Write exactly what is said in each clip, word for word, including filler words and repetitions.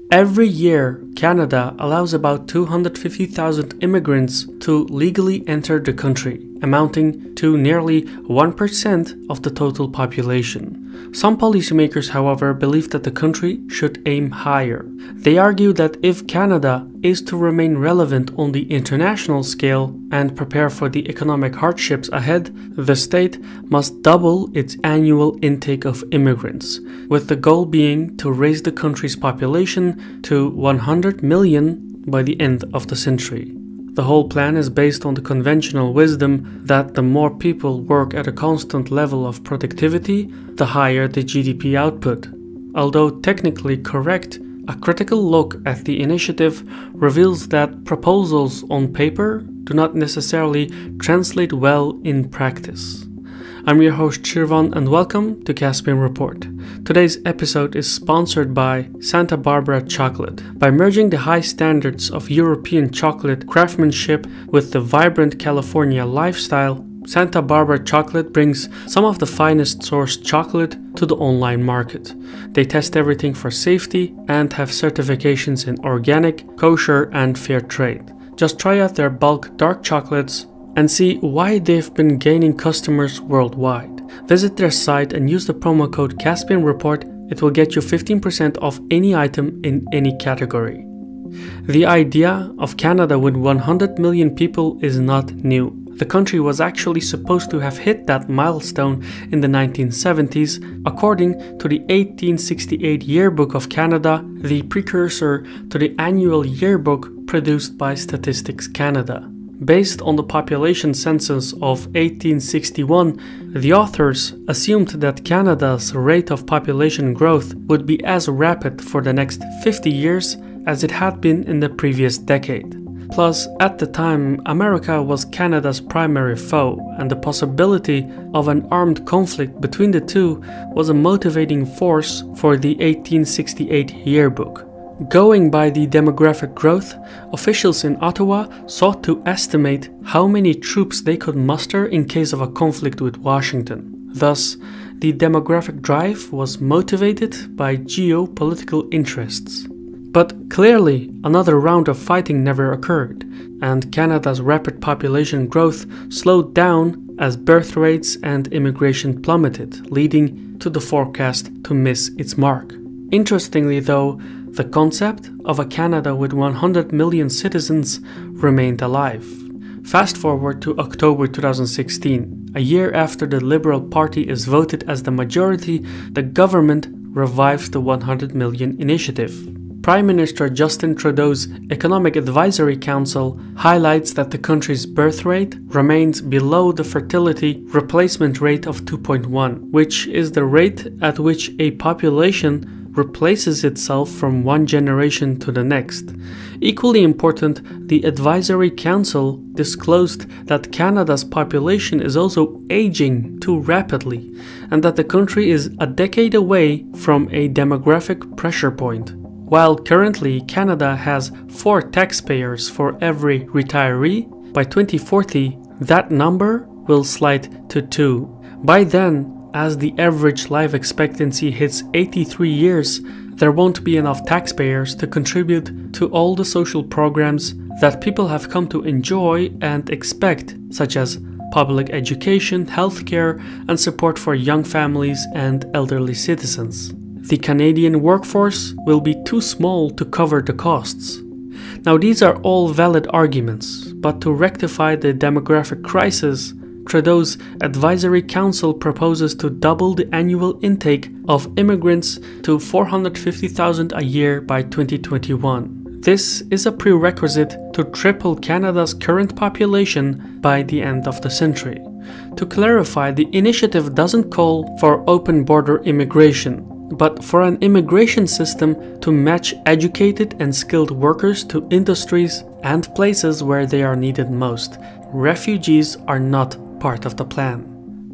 Every year, Canada allows about two hundred fifty thousand immigrants to legally enter the country, amounting to nearly one percent of the total population. Some policymakers, however, believe that the country should aim higher. They argue that if Canada is to remain relevant on the international scale and prepare for the economic hardships ahead, the state must double its annual intake of immigrants, with the goal being to raise the country's population to one hundred million by the end of the century. The whole plan is based on the conventional wisdom that the more people work at a constant level of productivity, the higher the G D P output. Although technically correct, a critical look at the initiative reveals that proposals on paper do not necessarily translate well in practice. I'm your host Shirvan and welcome to Caspian Report. Today's episode is sponsored by Santa Barbara Chocolate. By merging the high standards of European chocolate craftsmanship with the vibrant California lifestyle, Santa Barbara Chocolate brings some of the finest sourced chocolate to the online market. They test everything for safety and have certifications in organic, kosher, and fair trade. Just try out their bulk dark chocolates and see why they've been gaining customers worldwide. Visit their site and use the promo code Caspian Report. It will get you fifteen percent off any item in any category. The idea of Canada with one hundred million people is not new. The country was actually supposed to have hit that milestone in the nineteen seventies, according to the eighteen sixty-eight Yearbook of Canada, the precursor to the annual yearbook produced by Statistics Canada. Based on the population census of eighteen sixty-one, the authors assumed that Canada's rate of population growth would be as rapid for the next fifty years as it had been in the previous decade. Plus, at the time, America was Canada's primary foe, and the possibility of an armed conflict between the two was a motivating force for the eighteen sixty-eight Yearbook. Going by the demographic growth, officials in Ottawa sought to estimate how many troops they could muster in case of a conflict with Washington. Thus, the demographic drive was motivated by geopolitical interests. But clearly, another round of fighting never occurred, and Canada's rapid population growth slowed down as birth rates and immigration plummeted, leading to the forecast to miss its mark. Interestingly though, the concept of a Canada with one hundred million citizens remained alive. Fast forward to October two thousand sixteen, a year after the Liberal Party is voted as the majority, the government revives the one hundred million initiative. Prime Minister Justin Trudeau's Economic Advisory Council highlights that the country's birth rate remains below the fertility replacement rate of two point one, which is the rate at which a population replaces itself from one generation to the next. Equally important, the Advisory Council disclosed that Canada's population is also aging too rapidly, and that the country is a decade away from a demographic pressure point. While currently Canada has four taxpayers for every retiree, by twenty forty that number will slide to two. By then, as the average life expectancy hits eighty-three years, there won't be enough taxpayers to contribute to all the social programs that people have come to enjoy and expect, such as public education, healthcare, and support for young families and elderly citizens. The Canadian workforce will be too small to cover the costs. Now, these are all valid arguments, but to rectify the demographic crisis, Trudeau's Advisory Council proposes to double the annual intake of immigrants to four hundred fifty thousand a year by twenty twenty-one. This is a prerequisite to triple Canada's current population by the end of the century. To clarify, the initiative doesn't call for open border immigration, but for an immigration system to match educated and skilled workers to industries and places where they are needed most. Refugees are not part of the plan.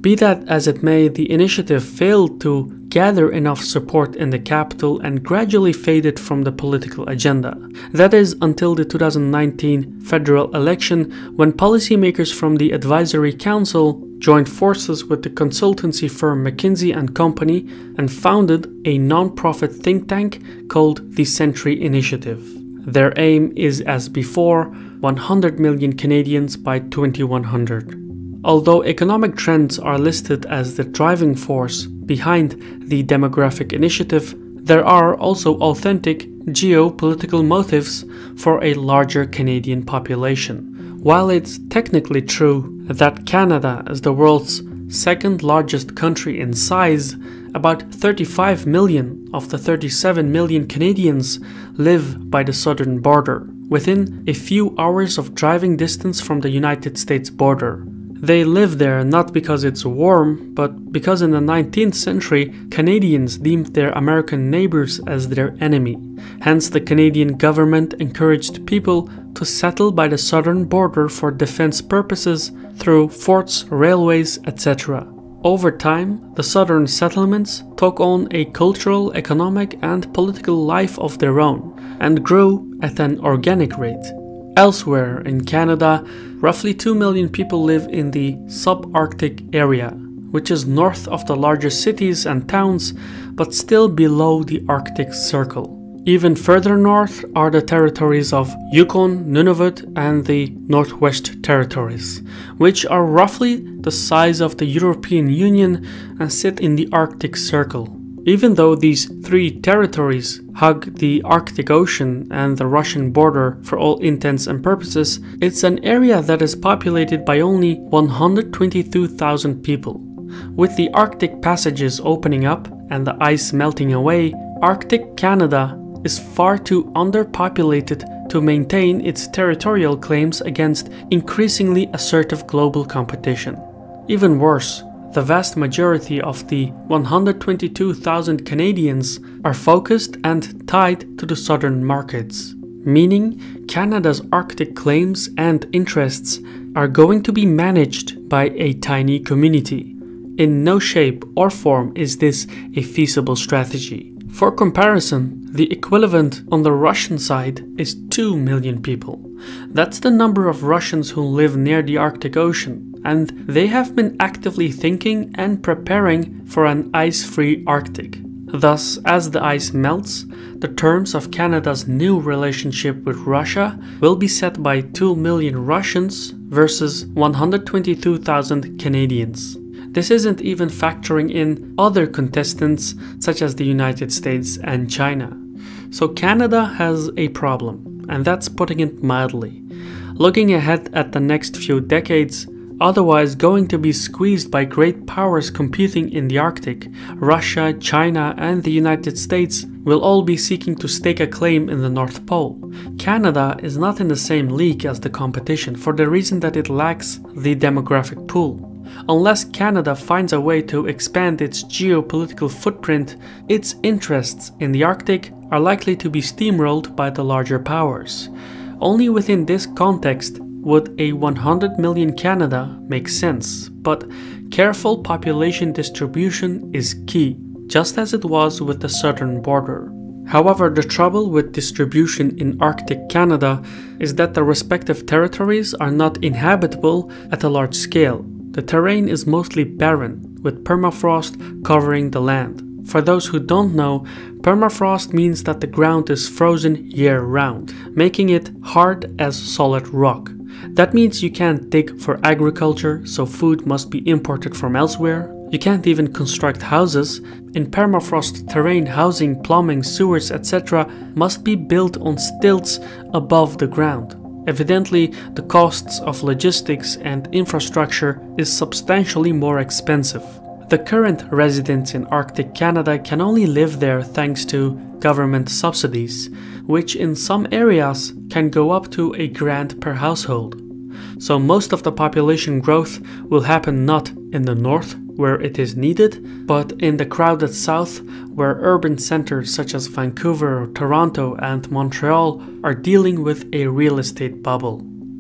Be that as it may, the initiative failed to gather enough support in the capital and gradually faded from the political agenda. That is, until the two thousand nineteen federal election, when policymakers from the Advisory Council joined forces with the consultancy firm McKinsey and Company and founded a non-profit think tank called the Century Initiative. Their aim is, as before, one hundred million Canadians by twenty-one hundred. Although economic trends are listed as the driving force behind the demographic initiative, there are also authentic geopolitical motives for a larger Canadian population. While it's technically true that Canada is the world's second largest country in size, about thirty-five million of the thirty-seven million Canadians live by the southern border, within a few hours of driving distance from the United States border. They live there not because it's warm, but because in the nineteenth century, Canadians deemed their American neighbors as their enemy. Hence, the Canadian government encouraged people to settle by the southern border for defense purposes through forts, railways, et cetera. Over time, the southern settlements took on a cultural, economic, and political life of their own and grew at an organic rate. Elsewhere in Canada, roughly two million people live in the subarctic area, which is north of the larger cities and towns, but still below the Arctic Circle. Even further north are the territories of Yukon, Nunavut, and the Northwest Territories, which are roughly the size of the European Union and sit in the Arctic Circle. Even though these three territories hug the Arctic Ocean and the Russian border for all intents and purposes, it's an area that is populated by only one hundred twenty-two thousand people. With the Arctic passages opening up and the ice melting away, Arctic Canada is far too underpopulated to maintain its territorial claims against increasingly assertive global competition. Even worse, the vast majority of the one hundred twenty-two thousand Canadians are focused and tied to the southern markets, meaning Canada's Arctic claims and interests are going to be managed by a tiny community. In no shape or form is this a feasible strategy. For comparison, the equivalent on the Russian side is two million people. That's the number of Russians who live near the Arctic Ocean, and they have been actively thinking and preparing for an ice-free Arctic. Thus, as the ice melts, the terms of Canada's new relationship with Russia will be set by two million Russians versus one hundred twenty-two thousand Canadians. This isn't even factoring in other contestants such as the United States and China. So Canada has a problem, and that's putting it mildly. Looking ahead at the next few decades, otherwise going to be squeezed by great powers competing in the Arctic, Russia, China, and the United States will all be seeking to stake a claim in the North Pole. Canada is not in the same league as the competition for the reason that it lacks the demographic pool. Unless Canada finds a way to expand its geopolitical footprint, its interests in the Arctic are likely to be steamrolled by the larger powers. Only within this context would a one hundred million Canada make sense, but careful population distribution is key, just as it was with the southern border. However, the trouble with distribution in Arctic Canada is that the respective territories are not inhabitable at a large scale. The terrain is mostly barren, with permafrost covering the land. For those who don't know, permafrost means that the ground is frozen year-round, making it hard as solid rock. That means you can't dig for agriculture, so food must be imported from elsewhere. You can't even construct houses. In permafrost terrain, housing, plumbing, sewers, et cetera must be built on stilts above the ground. Evidently, the costs of logistics and infrastructure is substantially more expensive. The current residents in Arctic Canada can only live there thanks to government subsidies, which in some areas can go up to a grand per household. So most of the population growth will happen not in the north, where it is needed, but in the crowded south, where urban centers such as Vancouver, Toronto, and Montreal are dealing with a real estate bubble.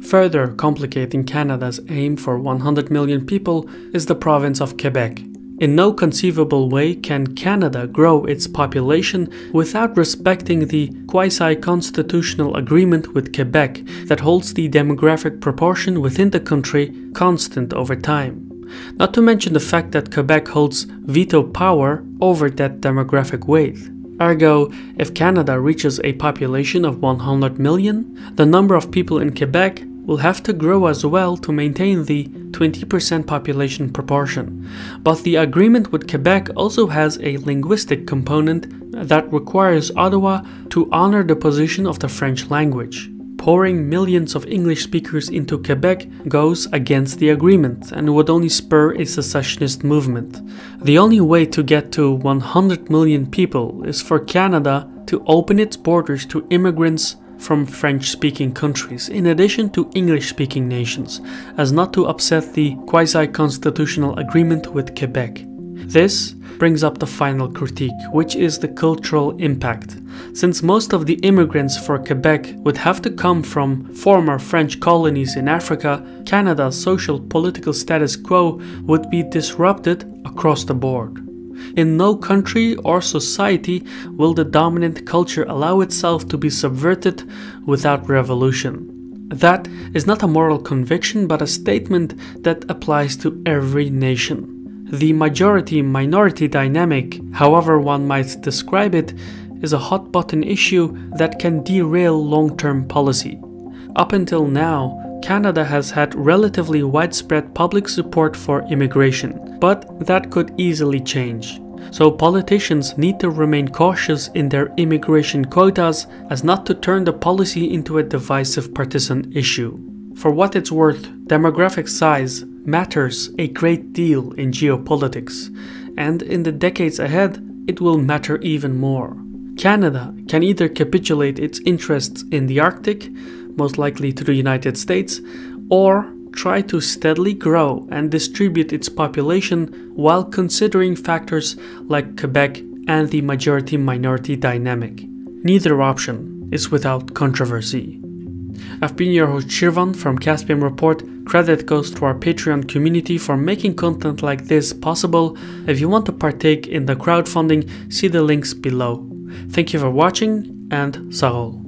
Further complicating Canada's aim for one hundred million people is the province of Quebec. In no conceivable way can Canada grow its population without respecting the quasi-constitutional agreement with Quebec that holds the demographic proportion within the country constant over time. Not to mention the fact that Quebec holds veto power over that demographic weight. Ergo, if Canada reaches a population of one hundred million, the number of people in Quebec will have to grow as well to maintain the twenty percent population proportion. But the agreement with Quebec also has a linguistic component that requires Ottawa to honor the position of the French language. Pouring millions of English speakers into Quebec goes against the agreement and would only spur a secessionist movement. The only way to get to one hundred million people is for Canada to open its borders to immigrants from French-speaking countries, in addition to English-speaking nations, as not to upset the quasi-constitutional agreement with Quebec. This brings up the final critique, which is the cultural impact. Since most of the immigrants for Quebec would have to come from former French colonies in Africa, Canada's social political status quo would be disrupted across the board. In no country or society will the dominant culture allow itself to be subverted without revolution. That is not a moral conviction, but a statement that applies to every nation. The majority-minority dynamic, however one might describe it, is a hot-button issue that can derail long-term policy. Up until now, Canada has had relatively widespread public support for immigration, but that could easily change. So politicians need to remain cautious in their immigration quotas as not to turn the policy into a divisive partisan issue. For what it's worth, demographic size matters a great deal in geopolitics, and in the decades ahead, it will matter even more. Canada can either capitulate its interests in the Arctic, most likely to the United States, or try to steadily grow and distribute its population while considering factors like Quebec and the majority-minority dynamic. Neither option is without controversy. I've been your host Shirvan from Caspian Report. Credit goes to our Patreon community for making content like this possible. If you want to partake in the crowdfunding, see the links below. Thank you for watching, and Sarol.